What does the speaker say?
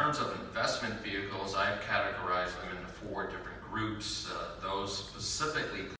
terms of investment vehicles, I've categorized them into 4 different groups. Those specifically